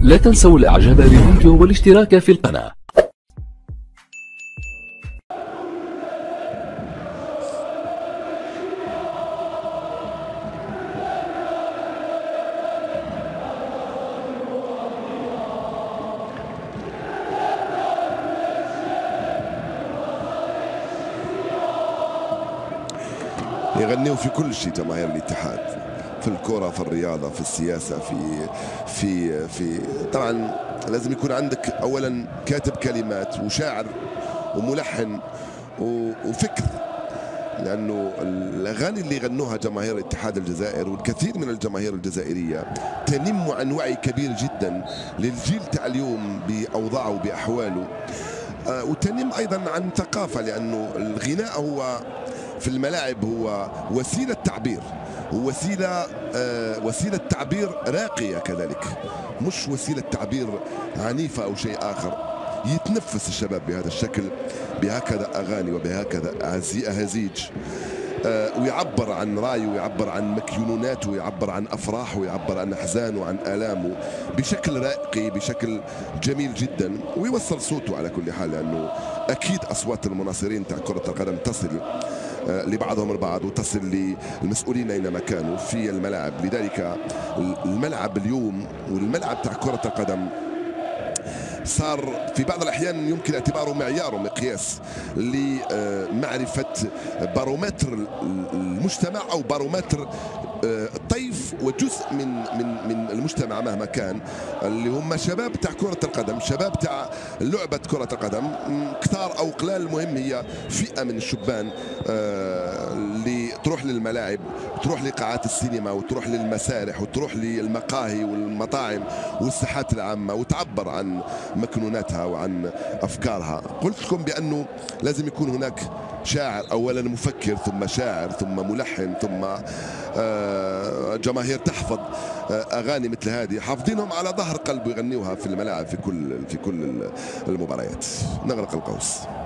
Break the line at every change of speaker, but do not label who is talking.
لا تنسوا الاعجاب بالفيديو والاشتراك في القناة.
يغنيوا في كل شيء جماهير الاتحاد، في الكرة، في الرياضة، في السياسة، في طبعا لازم يكون عندك اولا كاتب كلمات وشاعر وملحن وفكر، لانه الاغاني اللي غنوها جماهير الاتحاد الجزائر والكثير من الجماهير الجزائريه تنم عن وعي كبير جدا للجيل تاع اليوم باوضاعه وباحواله، وتنم ايضا عن ثقافه، لانه الغناء هو في الملاعب هو وسيله تعبير، وسيله تعبير راقيه كذلك، مش وسيله تعبير عنيفه او شيء اخر. يتنفس الشباب بهذا الشكل، بهكذا اغاني وبهكذا اهازيج، ويعبر عن رايه ويعبر عن مكيوناته ويعبر عن افراحه ويعبر عن احزانه وعن الامه بشكل راقي، بشكل جميل جدا، ويوصل صوته على كل حال، لانه اكيد اصوات المناصرين تاع كره القدم تصل لبعضهم البعض وتصل للمسؤولين اينما كانوا في الملاعب. لذلك الملعب اليوم والملعب تاع كره القدم صار في بعض الأحيان يمكن اعتباره معيار ومقياس لمعرفة بارومتر المجتمع أو بارومتر طيف وجزء من المجتمع مهما كان، اللي هم شباب تاع كرة القدم، شباب تاع لعبة كرة القدم، كثار أو قلال، المهم هي فئة من الشبان اللي تروح للملاعب، تروح لقاعات السينما، وتروح للمسارح، وتروح للمقاهي والمطاعم والساحات العامة، وتعبر عن مكنوناتها وعن أفكارها. قلت لكم بأنه لازم يكون هناك شاعر، أولا مفكر، ثم شاعر، ثم ملحن، ثم جماهير تحفظ أغاني مثل هذه، حافظينهم على ظهر قلب، ويغنيوها في الملاعب في كل المباريات. نغلق القوس.